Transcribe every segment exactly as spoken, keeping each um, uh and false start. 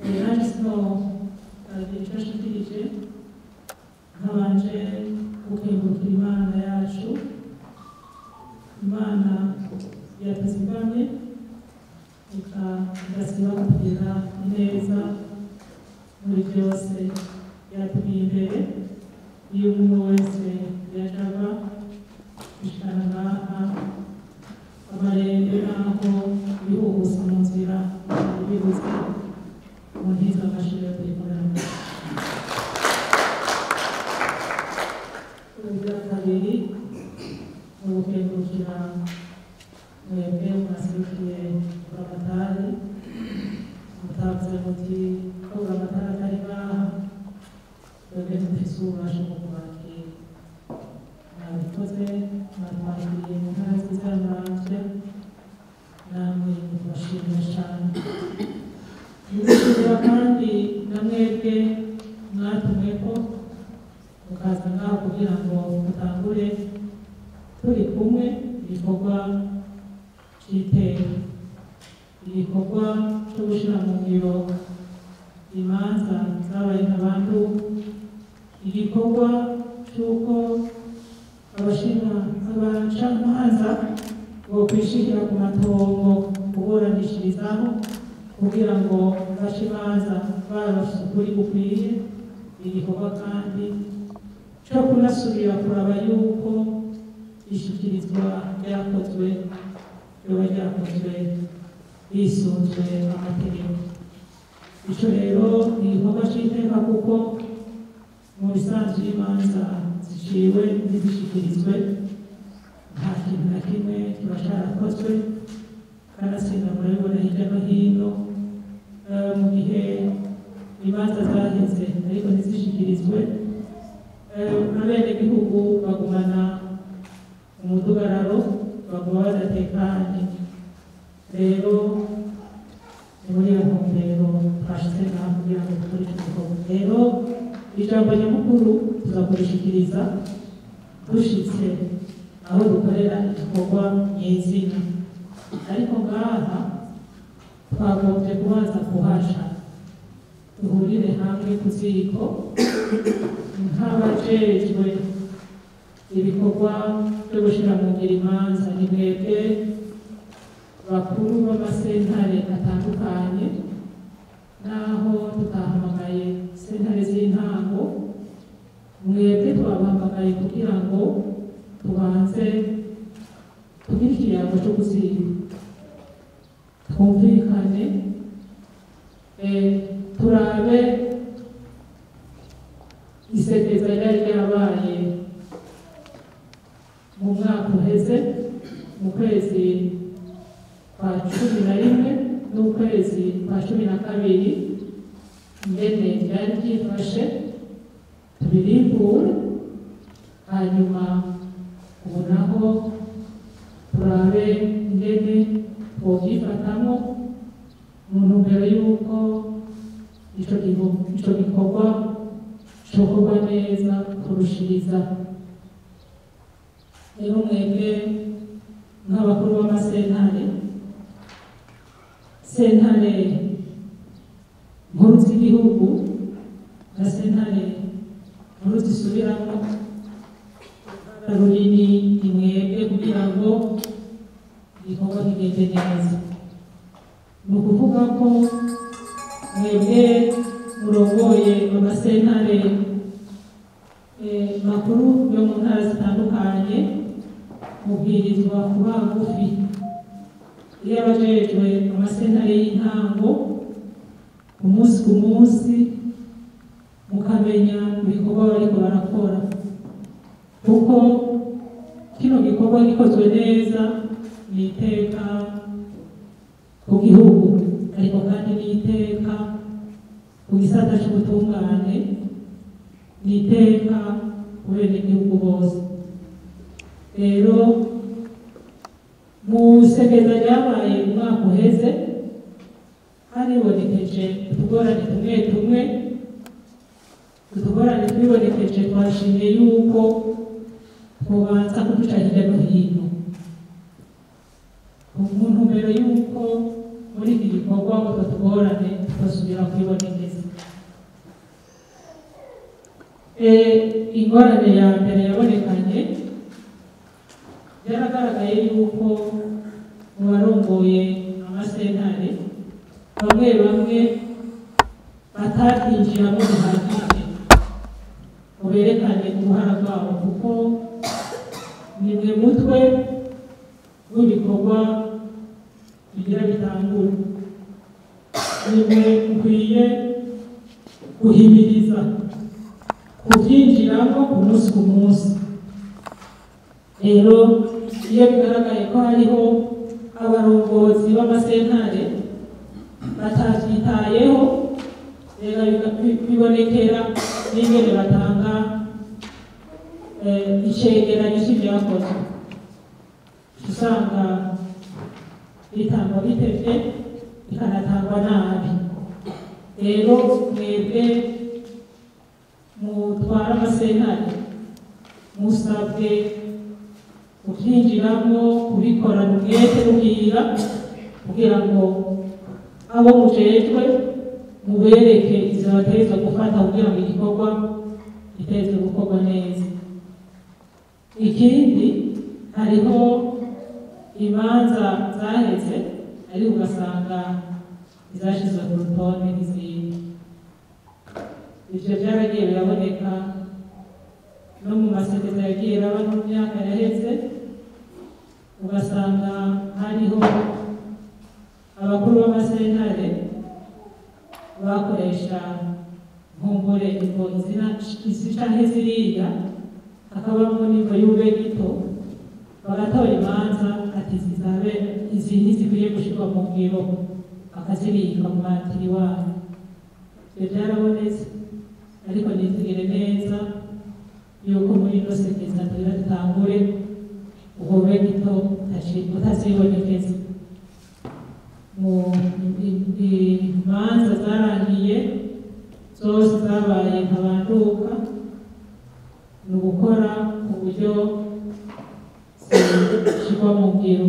nanjye sino icyo nshikirije nkabanje gukengurukira Imana yacu, Imana yatuzigamye igasiba kugira ineza muri byose, yatugiye imbere iyo umuntu wese yajaga gushikana ngaha amarembe n'aho bihuhuza mu nzira bibuze mu ntiza amashuri yo kuyikorana. Ubugira kabiri ni ugukengurukira mwebwe mwaserukiye buramatari, mutavuze muti ko buramatari atari ngaha twebwe dufise ububasha bwo kubakira. Mwabikoze, mwatwakiriye mu ntara nziza ya Muramvya, namwe mubashimira cyane. Ndashimira kandi na mwebwe mwatumweko mukaza ngaho kugira ngo mutangure turi kumwe igikorwa cy'iteka, igikorwa cyo gushyira mu ngiro imanza zabaye nk'abantu, igikorwa cy'uko abacamanza bokwishikira ku matongo kuburanishirizaho kugira ngo bace imanza barose ukuri gukwiye, igikorwa kandi cyo kunasubira kuraba yuko ishyikirizwa ryakozwe riba ryakozwe hisunzwe amategeko. Icyo rero ni igikorwa cy'iteka kuko mu bisanzwe y'imanza ziciwe n'izishyikirizwe nta kintu na kimwe kiba cyarakozwe, kanatsinda murabibona hirya no hino mu gihe imanza zaheze ariko ntizishyikirizwe, abenegihugu bagumana umudugararo, baguma badatekanye. Rero ni muri iyo ntumbero twashyize ngaha kugira ngo dukore icyo gikorwa. Rero ijambo nyamukuru tuzakurishikiriza dushitse aho dukorera igikorwa nyezina, ariko ngaha twagombye kubanza kuhasha duhurire hamwe ku ziko nk'abajejwe ibikorwa byo gushyira mu ngiro imanza. Ni mwebwe bakuru b'amasentare atandukanye, naho tutahamagaye sentare z'intango, mwebwe twabahamagaye kugira ngo tubanze tugire ikirango cyo kuziga, twumvikane, turabe isekeza ryari ryabaye mu mwaka uheze mu kwezi kwa cumi na rimwe n'ukwezi kwa cumi na kabiri, ingene ryari ryifashe tubirimbure, hanyuma ubu naho turabe ingene twovyifatamo mu ntumbero y'uko ico gikorwa cokorwa neza kurushiriza. Rero mwebwe nk'abakuru b'amasentare, sentare nkuru z'igihugu na sentare nkuru zisubiramo, runini ni mwebwe kugira ngo igikorwa kigende neza. Ni ukuvuga ko mwebwe murongoye amasentare makuru yo mu ntara zitandukanye, mubwirizwa kuba bugufi iyo abajejwe amasentare y'intango ku munsi ku munsi, mukamenya ibikorwa bariko barakora, kuko kino gikorwa gikozwe neza ni iteka ku gihugu, ariko kandi ni iteka ku gisata c'ubutungane, ni iteka ku benegihugu bose. Rero mu sekeza ryabaye umwaka uheze haribonekeje utugorane tumwe tumwe, utugorane twibonekeje twashimiye yuko tubanza kuduca hirya no hino mu ntumbero y'uko muri iki gikorwa ngo tutugorane tugasubira kwibonekeza. Ingorane ya mbere yabonekanye byaragaragaye yuko mu barongoye amasentare bamwe bamwe batabyinjiramo bihagije ngo berekane uruhara rwabo, kuko ni mwe mutwe w'ibikorwa bigira bitangura, ni mwe ukwiye guhimiriza kubyinjiramo ku munsi ku munsi. Rero iyo bigaragaye ko hariho abarongozi b'amasentare batabyitayeho, rero bibonekera n'ingene batanga icegeranyo c'ivyakozwe, usanga bitangwa bitevye bikanatangwa nabi. Rero mwebwe mutwara amasentare musabwe kuvyinjiramo, kubikorana umwete n'ubwira, kugira ngo abo mujejwe mubereke ivyo bategerezwa gufata kugira ngo igikorwa gitezwe gukorwa neza. Ikindi, hariho imanza zaheze ariko ugasanga izashizwe ku rutonde n'izindi. Ivyo vyaragiye biraboneka no mu masezerano yagiye araba mu myaka yaheze, ugasanga hariho abakuru b'amasentare bakoresha nkumbure ngo izi canke ziriya, hakabamo n'imvo y'ube gito, bagatora imanza ati zizabe izi ntizikwiye gushirwa mu ngiro, bakazibika mu matiriwari. Ivyo vyarabonetse, ariko nizigire neza yuko muri ino sekeza tugira dutangure ubube gito utazibonekeza. Mu imanza zarangiye zose zabaye nkabanduka, ni ugukora ku buryo zishirwa mu ngiro.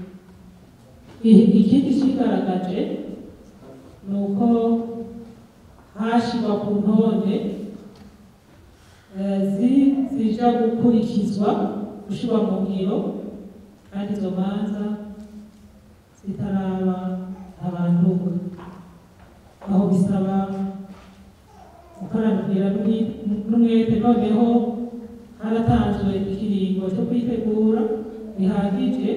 Ikindi kigaragaje ni uko hashirwa ku ntonde zija gukurikizwa gushirwa mu ngiro, kandi izo manza zitaraba abanduka. Aho bisaba gukoranira n'umwete, noneho haratanzwe ikiringo cyo kwitegura bihagije,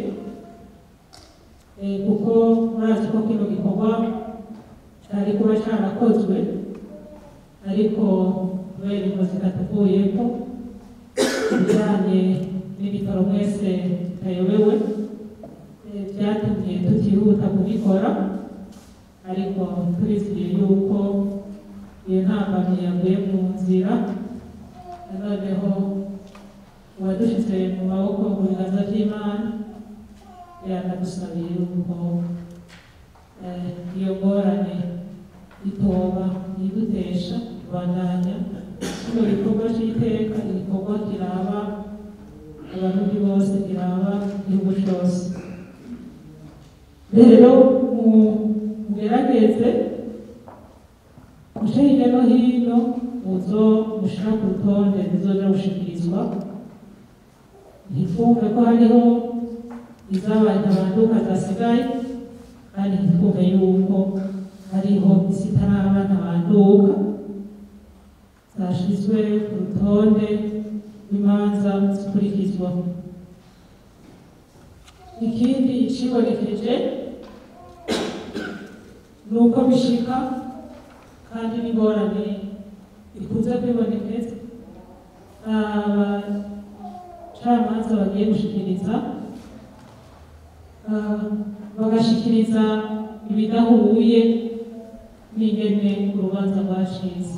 kuko murazi ko kino gikorwa cari kuba carakozwe, ariko kubera ingo zitatuvuyeko ibijanye n'ibitaro mwese bitayobewe, vyatumye tutihuta kubikora, ariko turizeye yuko iyo ntambamye yaguye mu nzira. Noneho uwadushize mu maboko mu biganza vy'Imana yanadusabiye yuko iyo ngorane itoba yidutesha kubandanya kino gikorwa c'iteka, igikorwa kiraba abarundi bose, kiraba igihugu cose. Rero mugerageze muce hirya no hino, muzo mushira ku rutonde zizoja gushikirizwa. Ntitwumve ko hariho izabaye ntabanduka zasigaye, kandi ntitwumve yuko hariho isitaraba ntabanduka zashizwe ku rutonde rw'imanza zikurikizwa. Ikindi cibonekeje ni uko bishika, kandi n'ingorane ikunze kwibonekeza, abacamanza bagiye gushikiriza bagashikiriza ibidahuye n'ingene urubanza rwashize,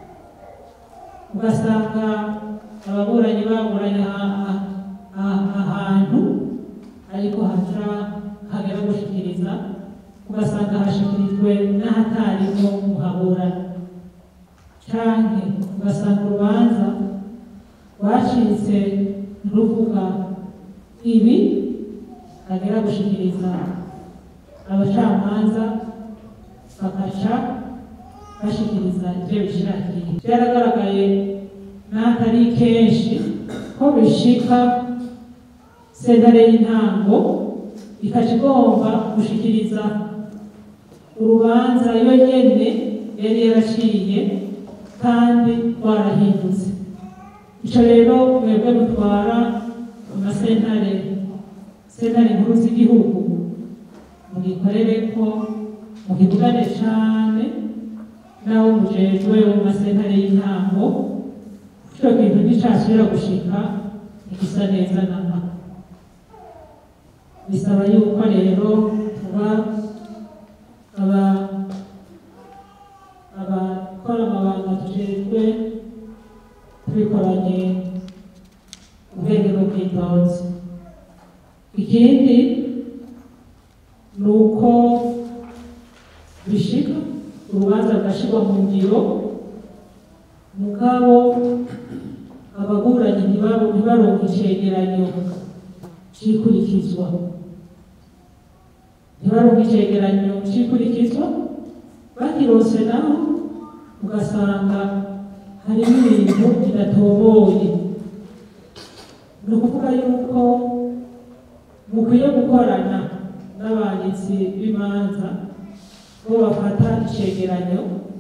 ugasanga ababuranyi baburanye ahantu ariko haca hagera gushikiriza, ugasanga hashikirijwe n'ahatarimo muhaburana, canke ugasanga urubanza rwacitse ruvuga ibi hagera gushikiriza abacamanza bakaca bashikiriza ivyo bishakiye. Vyaragaragaye n'atari kenshi ko bishika sentare y'intango ikaca igomba gushikiriza urubanza yo nyene yari yaraciye kandi rwarahindutse. Ico rero mwebwe mutwara amasentare sentare nkuru z'igihugu mugikorereko, mukivugane cane n'abo mujejwe mu masentare y'intango. Ico kintu nticasubira gushika igisa neza namba. Bisaba yuko rero tuba aba abakora amabanga tujejwe tubikoranye ubwenge n'ubwitonzi. Ikindi ni uko bishika urubanza rugashirwa mu ngiro mugabo ababuranyi ntibaronke icegeranyo cikurikizwa ntibaronke icegeranyo cikurikizwa bakirose naho ugasanga harimo ibintu bidatoboye. Ni ukuvuga yuko mukwiye gukorana n'abanditsi b'imanza bo bafata icegeranyo,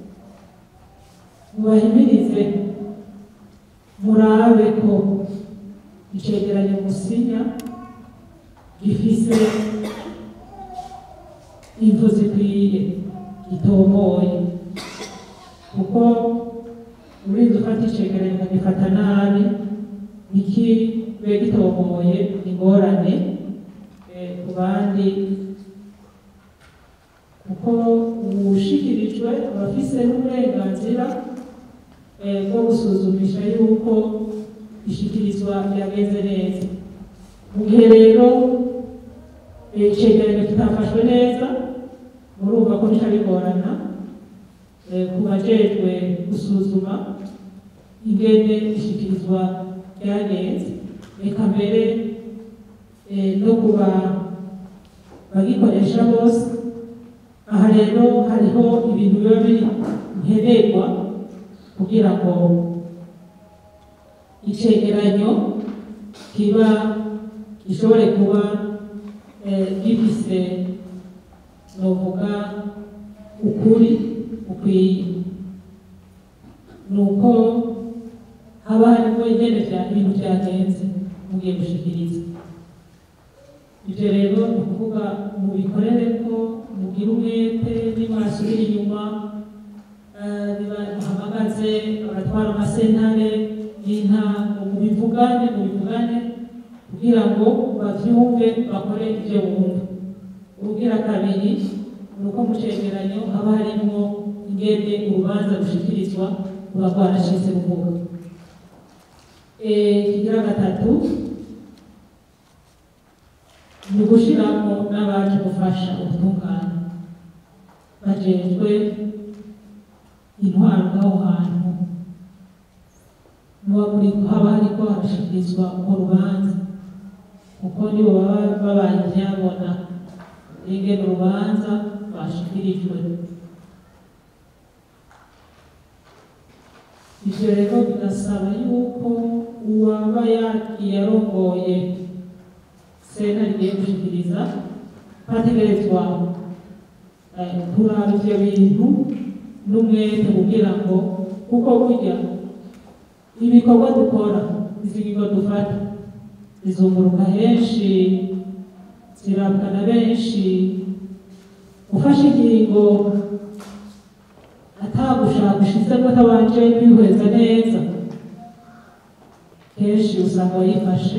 mubahimirize murabe ko icegeranyo musinya gifise imvo zikwiye gitomoye, kuko urinze ufata icegeranyo ukagifata nabi ntikibe gitomoye ingorane ku bandi, kuko uwushikirijwe abafise n'uburenganzira bwo gusuzumisha yuko ishikirizwa ryagenze neza. Mu gihe rero icegeranyo kitafashwe neza, murumva ko bica bigorana ku bajejwe gusuzuma ingene ishikirizwa ryagenze, eka mbere no kuba bagikoresha bose. Aha rero hariho ibintu biba biri nkenerwa kugira ngo icegeranyo kiba gishobore kuba gifise novuga ukuri ukwiye. Nuko haba harimo ingene ibintu vyagenze mugiye gushikiriza. Ivyo rero ni ukuvuga mubikorereko, mugire umwete, nimwasubira inyuma muhamagaze abatwara amasentare y'intango, mubivugane mubivugane kugira ngo bavyumve bakore ivyo bumva. Ubugira kabiri ni uko mu cegeranyo haba harimwo ingene urubanza rushikirizwa ruba rwarashitse kuvuga. Ikigira gatatu ni ugushiramo n'abaje gufasha ubutungane bajejwe intwaro ngaho hantu muba muri haba hariko harashikirizwa urwo rubanza, kuko nibo baba babaye ivyabona ingene urubanza rwashikirijwe. Ivyo rero bigasaba yuko uwaba yagiye arongoye sentare igiye gushikiriza hategerezwa kuraba ivyo bintu n'umwete kugira ngo, kuko burya ibikorwa dukora izingingo dufata zizunguruka henshi, zirabwa na benshi. Ufashe ingingo atagushaka ushizemo atabanje kwihweza neza, kenshi usanga yifashe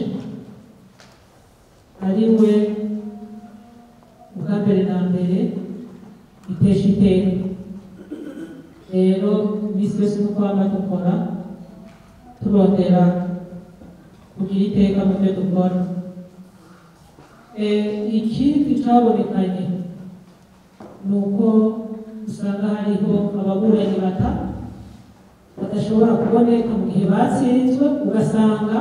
ari we ubwa mbere na mbere itesha iteka. Rero imisi yose nuko wama dukora turondera kugira iteka mu byo dukora. Ikindi cabonekanye ni uko usanga hariho ababuranyi bata badashobora kuboneka mu gihe batsinzwe, ugasanga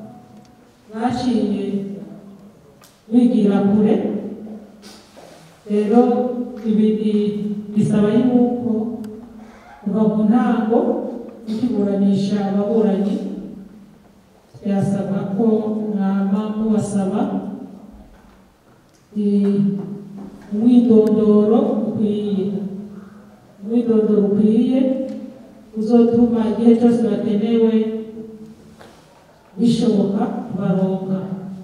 baciye bigira kure rero ibi bisaba yuko kuva mu ntango ukiburanisha ababuranyi byasaba ko mwama mubasaba umwidondoro ukwiye umwidondoro ukwiye uzotuma igihe cyose bakenewe bishoboka kubaronka.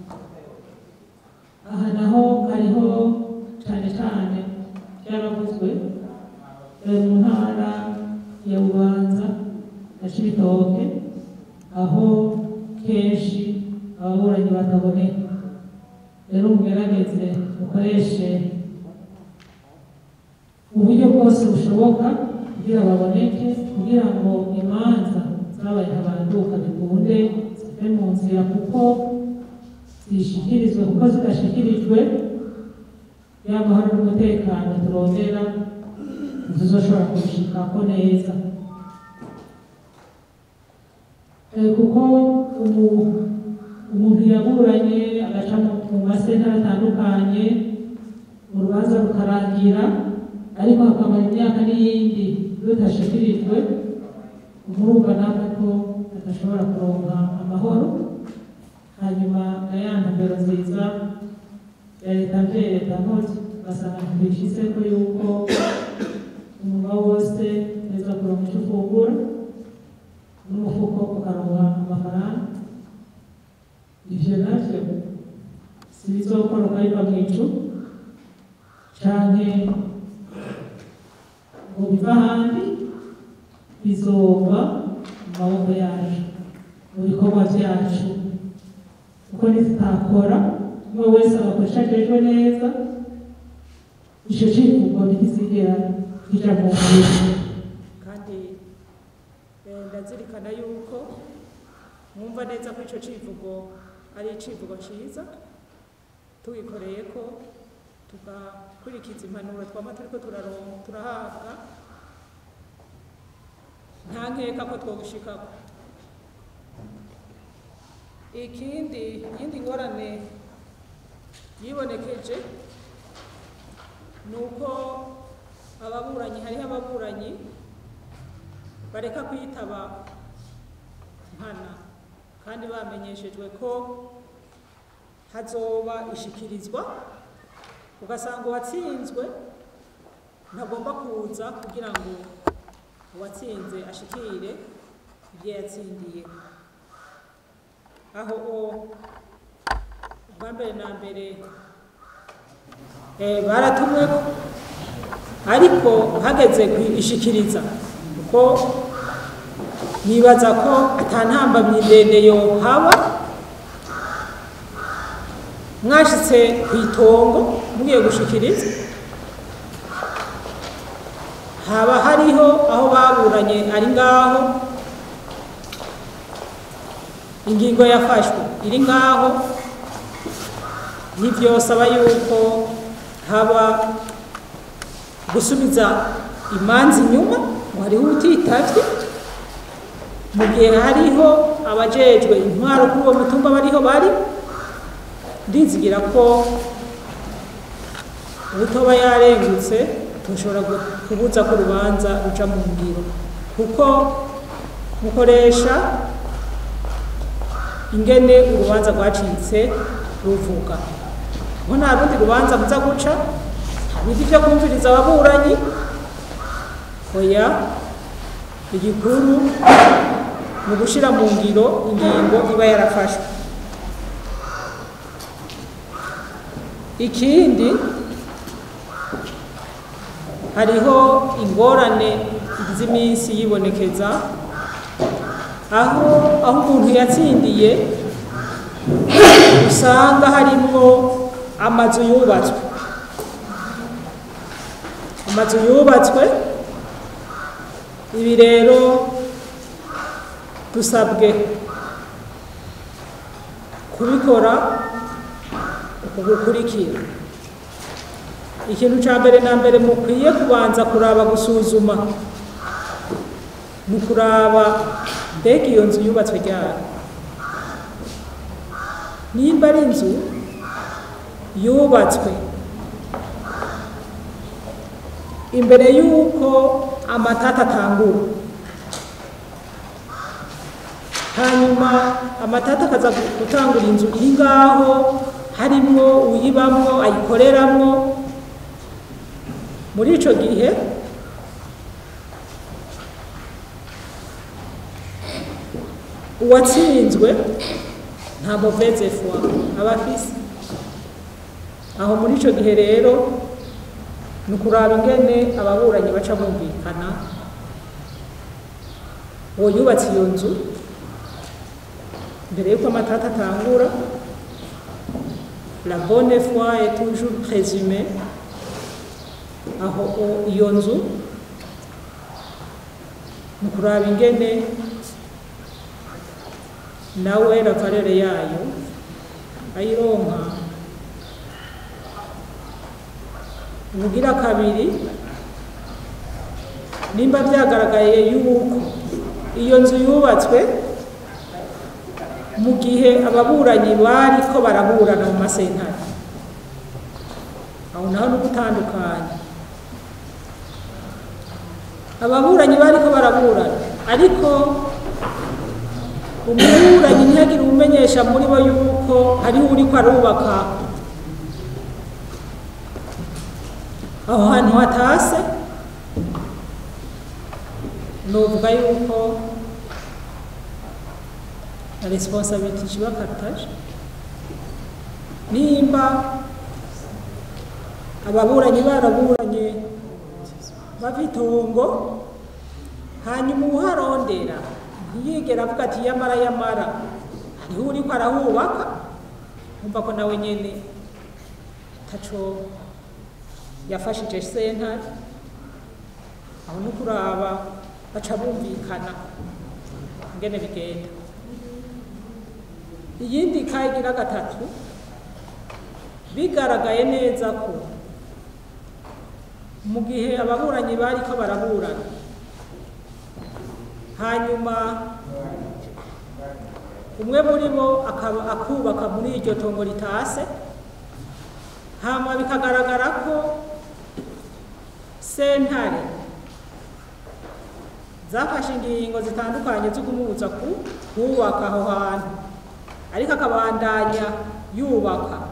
Aha naho hariho cyane cyane byaravuzwe mu ntara ya Bubanza na Cibitoke aho kenshi ababuranyi bataboneka. Rero mugerageze mukoreshe uburyo bwose bushoboka kugira baboneke, kugira ngo imanza zabaye ntabanduka bikunde zive mu nzira, kuko zishikirizwe kuko zidashikirijwe y'amahoro n'umutekano turondera tuzoshobora kubishikako neza. Kuko umuntu yaburanye agaca mu masentare atandukanye urubanza rukarangira, ariko hakamara imyaka n'iyindi rutashikirijwe, murumva namwe ko adashobora kuronka amahoro. Hanyuma na ya ntumbero nziza ya leta mbere leta nkozi ugasanga ntibishyizeko yuko umunwa wose neza kuronka icyo ufungura n'umufuko ukaronka amafaranga. Ivyo navyo si bizokoroka biva mw'icu canke ngo biva ahandi, bizova mu maboko yacu mu bikorwa vyacu, kuko nitutakora umwe wese agakoresha ajejwe neza, ico civugo ntikizigera kija mu ngiro. Kandi ndazirikana yuko mwumva neza ko ico civugo ari icivugo ciza, tugikoreye ko tugakurikiza impanuro twama turiko turahabwa, nta nkeka ko twogushikako. Ikindi yindi ngorane yibonekeje nuko ababuranyi hariho ababuranyi bareka kwitaba nkana kandi bamenyeshejwe ko hazoba ishikirizwa, ugasanga uwatsinzwe ntagomba kuza kugira ngo uwatsinze ashikire ibyo yatsindiye. Aho ubwa mbere na mbere baratumweko, ariko hageze kwishikiriza kuko nibaza ko atantambamye ndende yo haba, mwashitse kwitongo mugiye gushikiriza haba hariho aho baburanye ari ngaho, ingingo yafashwe iri ngaho, ntivyosaba yuko haba gusubiza imanza inyuma ngo hariho utitavye, mu gihe hariho abajejwe intwaro kuri uwo mutumba bariho bari. Ndizigira ko ubutoba yarengutse tushobora kubuza ko urubanza ruca mu ngiro, kuko mukoresha ingene urubanza rwacitse ruvuga ngo nta rundi rubanza muza guca, bidi vyo kumviriza ababuranyi. Oya, igikuru mu gushira mu ngiro ingingo iba yarafashwe. Ikindi hariho ingorane z'iminsi yibonekeza aho aho umuntu yatsindiye usanga harimwo amazu yubatswe amazu yubatswe ibi rero dusabwe kubikora gukurikira. Ikintu ca mbere na mbere mukwiye kubanza kuraba gusuzuma mukuraba mbega iyo nzu yubatswe ryari, nimba ari inzu yubatswe imbere y'uko amatata atangura. Hanyuma amatata akaza gutangura inzu iri ngaho harimwo uyibamwo ayikoreramwo. Muri ico gihe uwatsinzwe nta mauvaise foi aba afise. Aho muri ico gihe rero ni ukuraba ingene ababuranyi baca bumvikana. Uwo yubatse iyo nzu mbere yuko amatata atangura, la bonne foi est toujours présumée. Aho iyo nzu ni ukuraba ingene nawe la valeur yayo ayironka. Ubugira kabiri, nimba byagaragaye yuko iyo nzu yubatswe mu gihe ababuranyi bari ko baraburana mu masentare, aho naho ni gutandukanya. Ababuranyi bari ko baraburana ariko umuburanyi ntihagire umenyesha muri bo yuko hariho uriko arubaka aho hantu hatase. Novuga yuko la responsabilité iba partage. Nimba ababuranyi baraburanye bavitongo, hanyuma uharondera ntiyigera avuga ati yamara yamara hariho uriko arahubaka, umva ko nawe nyene taco yafashije sentare. Aho ni kuraba baca bumvikana ingene bigenda. Iyindi kayigira gatatu, bigaragaye neza ko mu gihe ababuranyi bari ko baraburana, hanyuma umwe muri bo akubaka muri iryo tongo ritase, hama bikagaragara ko sentare zafashe ingingo zitandukanye zo kumubuza kubaka aho hantu, ariko akabandanya yubaka.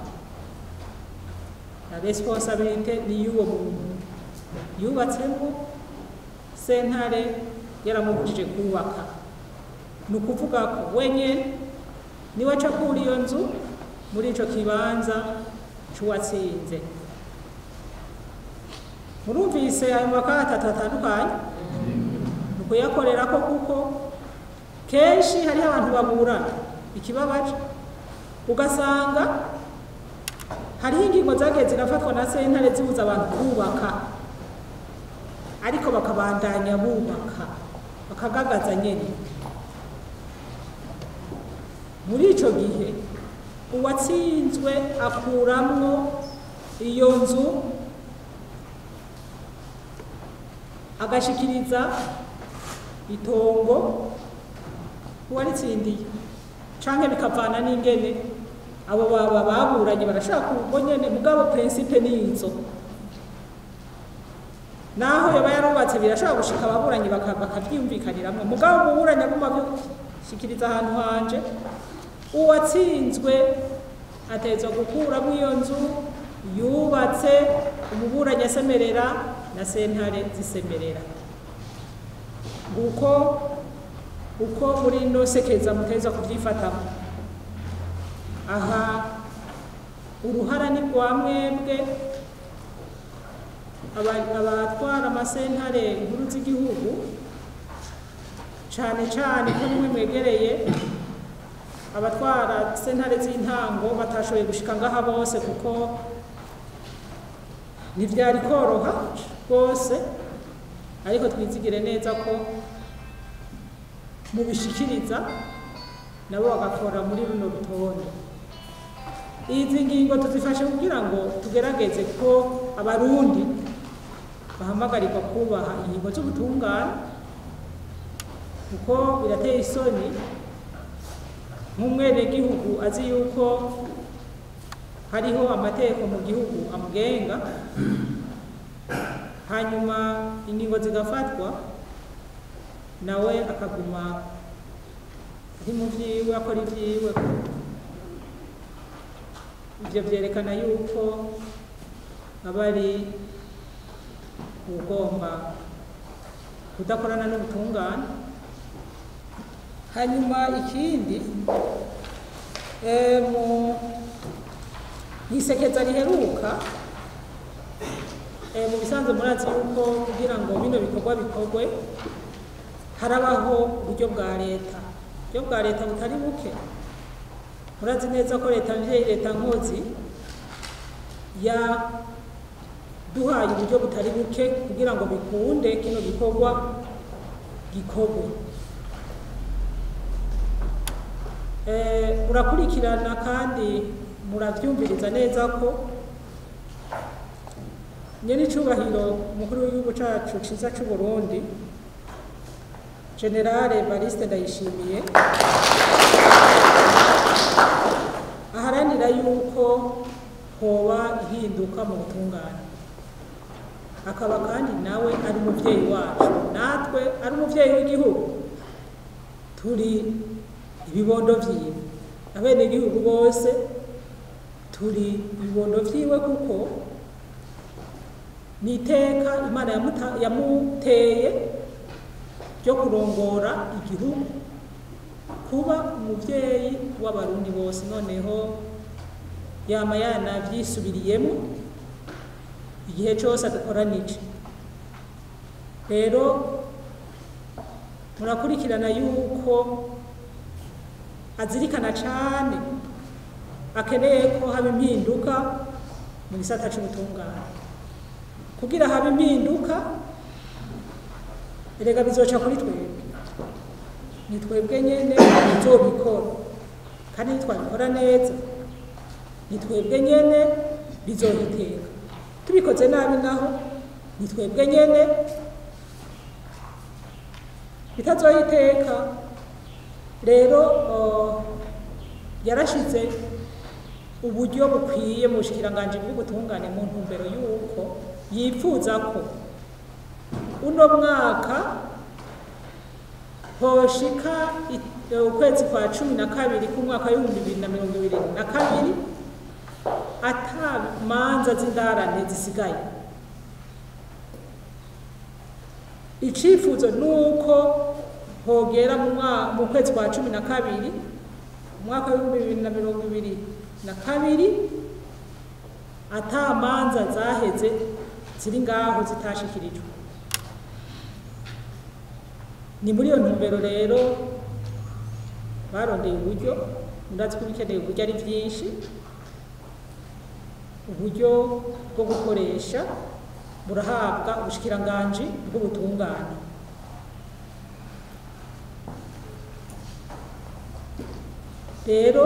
La responsabilité ni y'uwo muntu yubatsemo, sentare yaramubujije kubaka. Ni ukuvuga ko wenyene niwe aca kuri iyo nzu muri ico kibanza c'uwatsinze. Murumvise ayo makata atatu atandukanye ni ukuyakorera ko, kuko kenshi hariho abantu baburana ikibabaje, ugasanga hariho ingingo zagiye zirafatwa na sentare zibuza abantu kubaka, ariko bakabandanya bubaka bakagagaza nyene. Muri ico gihe uwatsinzwe akuramwo iyo nzu agashikiriza itongo uwaritsindiye, canke bikavana n'ingene abo baba baburanye barashaka ubwo nyene. Mugabo principe nizo, naho yoba yarubatse birashaka gushika ababuranyi bakavyumvikaniramwo. Mugabo umuburanyi aguma bishikiriza ahantu hanje, uwatsinzwe atezwa gukuramo iyo nzu yubatse, umuburanyi asemerera na sentare zisemerera. Uko uko muri no sekeza muteza kuvyifatamo. Aha uruhara ni rwa mwebwe abatwara amasentare nkuru z'igihugu, cane cane ko nimwe mwegereye abatwara sentare z'intango batashoboye gushika ngaha bose, kuko ntivyari koroha rwose, ariko twizigire neza ko mubishikiriza nabo bagakora muri runo rutonde. Izi ngingo tuzifashe kugira ngo tugerageze ko abarundi bahamagarirwa kubaha ingingo z'ubutungane, kuko birateye isoni nk'umwenegihugu azi yuko hariho amategeko mu gihugu amugenga, hanyuma ingingo zigafatwa nawe akaguma ari mu vyiwe akora ivyiwe. Ivyo vyerekana yuko aba ari ugomba kudakorana n'ubutungane. Hanyuma ikindi eh, mu isekeza riheruka eh, mu bisanzwe murazi yuko kugira ngo bino bikorwa bikorwe harabaho uburyo bwa leta. Uburyo bwa leta butari buke. Murazi neza ko leta mvyeyi leta nkozi ya duhaye uburyo butari buke kugira ngo bikunde kino gikorwa gikorwe. Eh, murakurikirana kandi muravyumviriza neza ko nyene icubahiro umukuru w'igihugu cacu ciza c'u Burundi Generale Evariste Ndayishimiye aharanira yuko hoba ihinduka mu butungane, akaba kandi nawe ari umuvyeyi wacu, natwe ari umuvyeyi w'igihugu, turi ibibondo vyiwe, abene igihugu bose turi ibibondo vyiwe kuko niteka Imana yamuteye ryo kurongora igihugu, kuba umuvyeyi w'abarundi bose. Noneho yama yanavyisubiriyemo igihe cyose adakoranije. Rero murakurikirana yuko azirikana cane akeneye ko haba impinduka mu gisata c'ubutungane. Kugira haba impinduka erega bizoca kuri twebwe, ni twebwe nyene bizobikora, kandi nitwabikora neza ni twebwe nyene bizohiteka. Tubikoze nabi naho ni twebwe nyene bitazohiteka. Rero uh, yarashize uburyo bukwiye mu bushikiranganje bw'ubutungane mu ntumbero yuko yipfuza ko uno mwaka hoshika ukwezi kwa cumi na kabiri k'umwaka w'ibihumbi bibiri na mirongo ibiri na kabiri ata manza z'indarane zisigaye. Icifuzo nuko hogera mu kwezi kwa cumi na kabiri umwaka w'ibihumbi bibiri na mirongo ibiri na kabiri ata manza zaheze ziri ngaho zitashikirijwe. Ni muri iyo ntumbero rero barondeye uburyo, ndazi ko bikeneye uburyo ari byinshi, uburyo bwo gukoresha burahabwa ubushikiranganje bw'ubutungane. Rero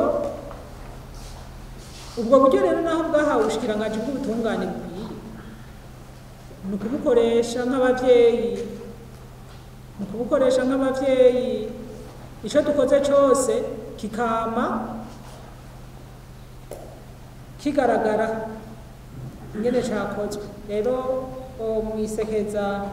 ubwo buryo rero naho bwahawe ubushikiranganje bw'ubutungane bukwiye ni ukubukoresha nk'abavyeyi, ni ukubukoresha nk'abavyeyi. Ico dukoze cose kikama kigaragara ingene cakozwe. Rero mwisekeza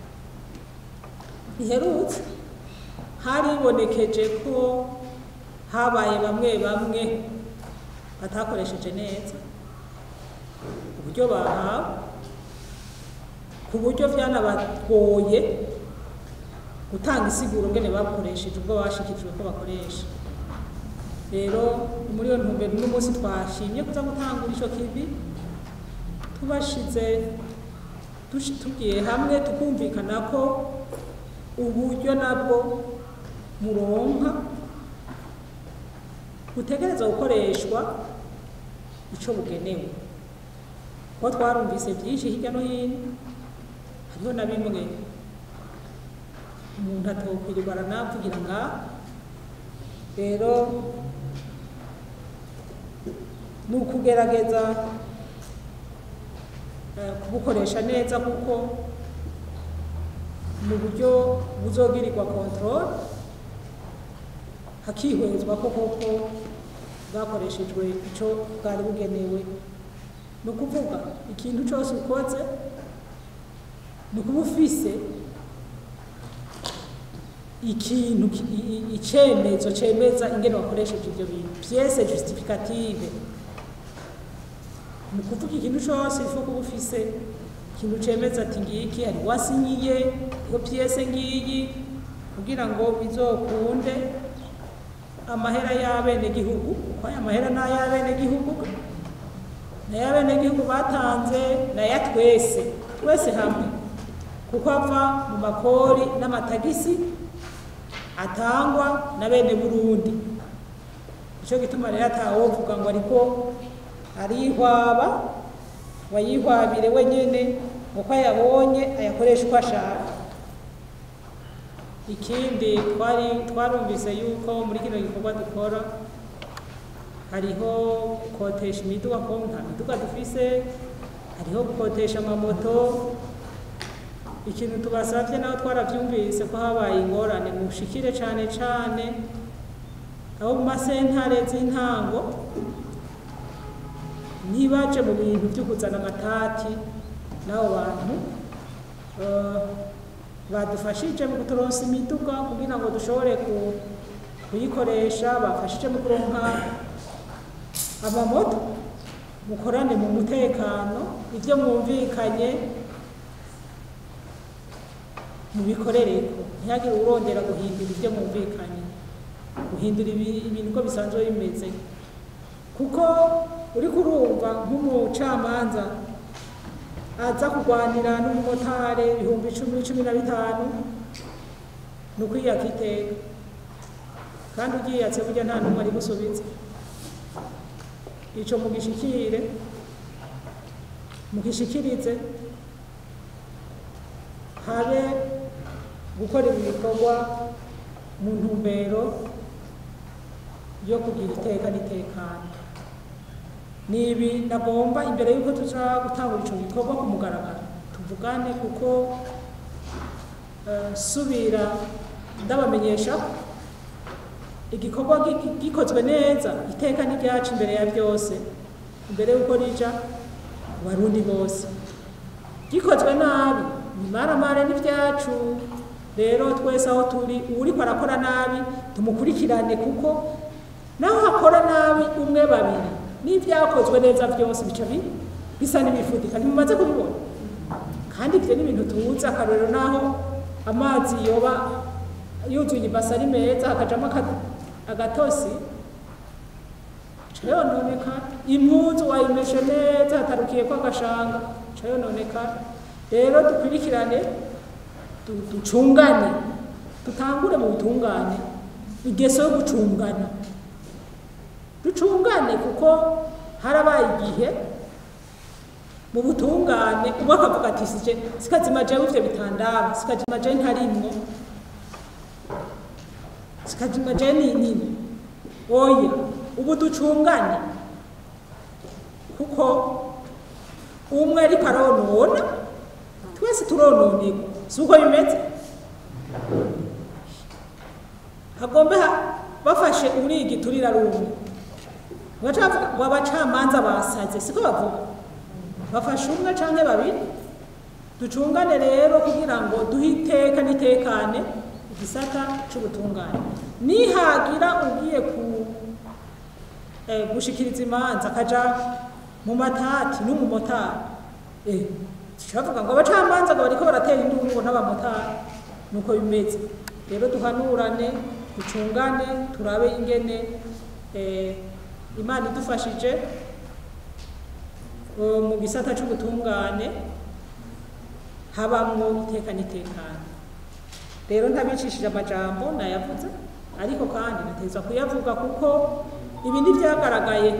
iherutse haribonekeje ko habaye bamwe bamwe batakoresheje neza uburyo bahawe, ku buryo vyanabagoye gutanga isiguro ngene bakoresheje ubwo bashikijwe ko bakoresha. Rero muri iyo ntumbero uno munsi twashimye kuza gutangura ico kivi, tubashize tugiye hamwe tukumvikana ko uburyo nabwo muronka butegereza gukoreshwa ico bugenewe. Ko twarumvise byinshi hirya no hino, hariho na bimwe umuntu atokwirirwa aranavugira ngaha. Rero ni ukugerageza kubukoresha neza kuko mu buryo buzogirirwa control, hakihwezwa ko koko bwakoreshejwe ico bwari bugenewe. Ni ukuvuga ikintu cyose ukoze ni ukuba ufise ikintu icemezo cemeza ingene wakoresheje ivyo bintu, pièce justificative. Ni ukuvuga ikintu cose ifo kuba ufise ikintu cemeza ati ngiki hari wasinyiye iyo pièce ngiyi kugira ngo bizokunde amahera y'abene gihugu, ko aya mahera n'ayabene gihugu, n'ayabene gihugu batanze n'aya twese twese hamwe, kuko ava mu makori n'amatagisi atangwa na bene Burundi. Ico gituma rero atawovuga ngo ariko arihwaba wayihwabire wenyene uko yabonye ayakoresha uko ashaka. Ikindi twari twarumvise yuko muri kino gikorwa dukora hariho gukotesha imiduga, ko nta miduga dufise, hariho gukotesha amamoto. Ikintu tubasavye naho twaravyumvise ko habaye ingorane, mushikire cane cane abo mu masentare z'intango ntibaje mu bintu vyo kuzana amatati n'abo bantu badufashije mu kuturonsa imiduga kugira ngo dushobore kuyikoresha, bafashije mu kuronka amamoto, mukorane mu mutekano, ivyo mwumvikanye mubikorereko, ntihagire urondera guhindura ivyo mwumvikanye, guhindura ibintu ko bisanzwe bimeze. Kuko uri kurumva nk'umucamanza aza kurwanira n'umumotari ibihumbi icumi cumi na bitanu ni ukwiyaka iteka, kandi ugiyatse burya nta n'umwe ari gusubiza. Ico mugishikire mugishikirize, habe gukora ibi bikorwa mu ntumbero yo kugira iteka n'itekano. Nibi nagomba imbere yuko tuja gutangura ico gikorwa ku mugaragaro tuvugane, kuko uh, subira ndabamenyesha igikorwa gikozwe neza iteka n'iryacu imbere ya byose, imbere yuko rija Barundi bose. Gikozwe nabi nimaramare n'ivyacu. Rero twese aho turi uri parakora nabi tumukurikirane, kuko naho hakora nabi umwe babiri n'ivyakozwe neza byose bica bisa n'ibifudika, ntimumaze kubibona. Kandi ivyo ni ibintu tuzi. Akarorero naho amazi yoba yuzuye ibasa ari meza hakajamo agatosi ca yononeka, impuzu wayimeshe neza hatarukiye ko agashanga ca yononeka. Rero dukurikirane, ducungane, tutangure mu butungane, igeso yo gucungana, ducungane, kuko harabaye igihe mu butungane umwe akavuga ati sije sikazima jewe ivyo bitandaba, sikazima jewe ntarimwo, sikazima jewe ni nini. Oya, ubu ducungane, kuko umwe ariko aronona twese turononegwa, suko bimeze. Hagombe bafashe urigi turira rumwe, bacavuga ngo abacamanza basaze, siko bavuga. Bafashe umwe canke babiri, ducungane rero kugira ngo duhiteka nitekane igisata c'ubutungane. Nihagira ugiye ku eh, gushikiriza imanza akaja mu matati n'umumotari, eh shavuga ngo abacamanza ngo bariko baratera induru ngo n'abamotari, nuko bimeze. Rero duhanurane, ducungane, turabe ingene eh Imana idufashije mu gisata c'ubutungane habamwo iteka n'itekano. Rero ntabicishije amajambo nayavuze, ariko kandi nateza kuyavuga kuko ibindi byagaragaye.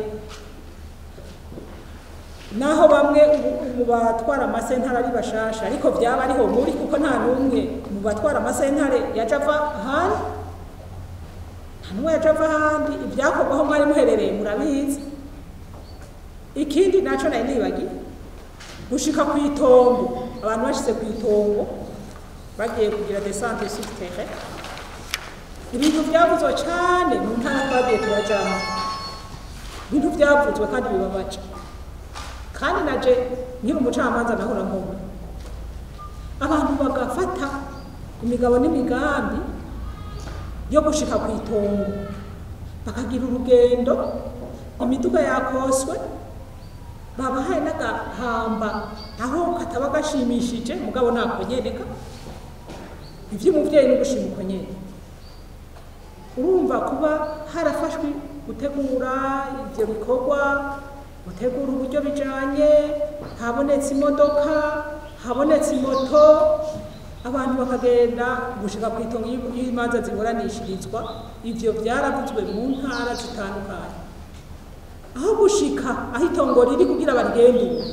Naho bamwe mu batwara amasentare ari bashasha, ariko byaba ariho muri, kuko nta numwe mu batwara amasentare yaje ava ahandi, nta numwe yaje ava ahandi. Ibyakorwaho mwari muherereye murabizi. Ikindi naco nari nibagiye gushika ku itongo, abantu bashize ku itongo bagiye kugira descente sur terrain, ibintu byavuzwe cyane mu ntara twagiye turajamo, ibintu byavuzwe kandi bibabaca. Kandi naje nkiri umucamanza nahora nkoma abantu bagafata imigabo n'imigambi yo gushika ku itongo bakagira urugendo imiduga yakoswe babahaye n'agahamba aho kataba gashimishije mugabo nako nyereka ivy'umuvyeyi no gushima uko nyene urumva kuba harafashwe gutegura ivyo bikorwa gutegura uburyo bijanye habonetse imodoka habonetse moto abantu bakagenda gushika ku itongo y'imanza ziburanishirizwa ivyo vyaravuzwe mu ntara zitandukanye aho gushika aho itongo riri kugira barigende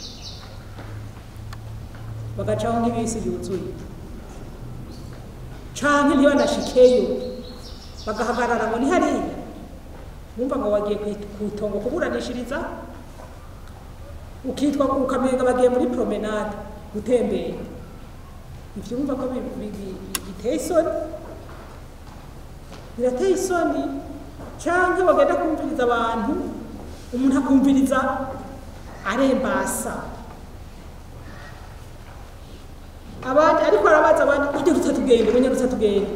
bagacaho nk'ibisi yuzuye canke ntibanashikeyo bagahagarara ngo ni hariya bumva ngo wagiye ku itongo kuburanishiriza ukitwa ukamenga bagiye muri promenade gutembera ivyo bumva ko biteye isoni birateye isoni canke bagenda kumviriza abantu umuntu akumviriza arembasa abandi ariko arabaza abandi ujye rutatugende umenye rutatugende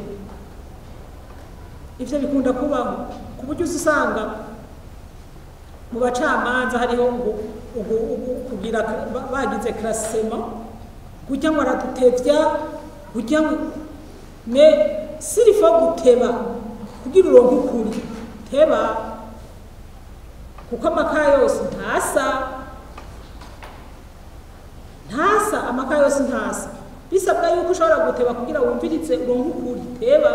ivyo bikunda kubaho ku buryo usanga mu bacamanza hariho kugira bagize classement kujya ngo aradutevya kujya me sirifo guteba kugira uronke ukuri teba kuko amakaye yose ntasa ntasa amakaye yose ntasa bisabwa yuko ushobora guteba kugira wumvirize uronke ukuri teba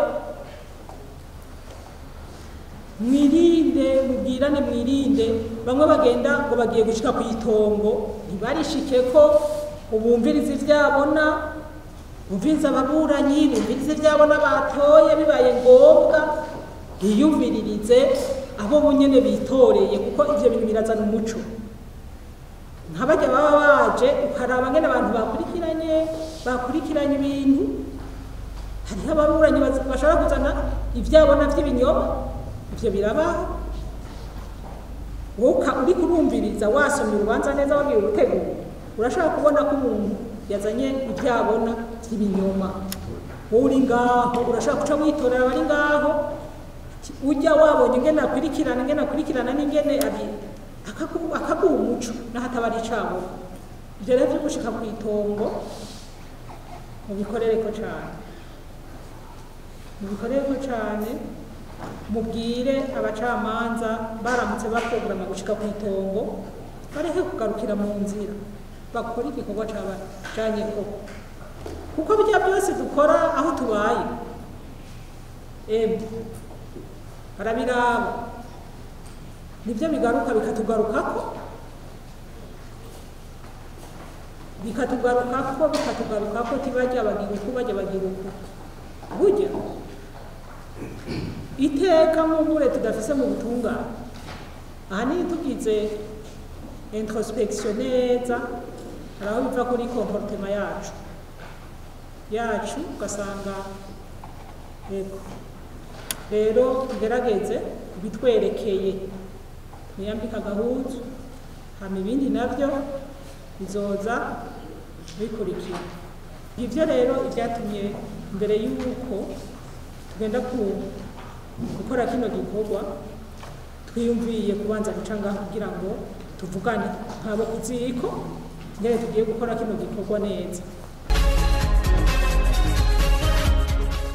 mwirinde mubwirane mwirinde bamwe bagenda ngo bagiye gushika ku itongo ntibarishike ko ubumvirize ivyabona bumvirize ababuranyi bumvirize ivyabona batoye bibaye ngombwa yiyumviririze abo bunyene bitoreye kuko ivyo bintu birazana umuco nk'abajya baba baje ukaraba ngene abantu bakurikiranye bakurikiranye ibintu hariho ababuranyi bashobora kuzana ivyabona vy'ibinyoma ivyo birabaho wowe uri kurumviriza wasomye urubanza neza wagiye urutegura urashobora kubona ko umuntu yazanye ivyabona vy'ibinyoma wowe uri ngaho urashobora kuca witorera abari ngaho ujya wabonye ngene akurikirana ngene akurikirana n'ingene abi akaguha umuco n'ahatabari icabo ivyo rero vyo gushika ku itongo mubikorereko cane mubikorereko cane mubwire abacamanza baramutse baprograma gushika ku itongo bareke kugarukira mu nzira bakora igikorwa cabajanye koko kuko bijya byose dukora aho tubaye emwe barabiraba nibyo bigaruka bikatugarukako bikatugarukako bikatugarukako tibajya bagira uko bajya bagira uko burya iteka nk'umure tudafise mu butungane ahanini tugize introspection neza hari aho biva kuri comportement yacu yacu ugasanga yego rero tugerageze bitwerekeye twiyambika agahuzu hama ibindi navyo bizoza bikurikira ivyo rero ivyatumye mbere y'uko tugenda ku gukora kino gikorwa twiyumviye kubanza guca ngaho kugira ngo tuvugane nk'abo kuziko ngere tugiye gukora kino gikorwa neza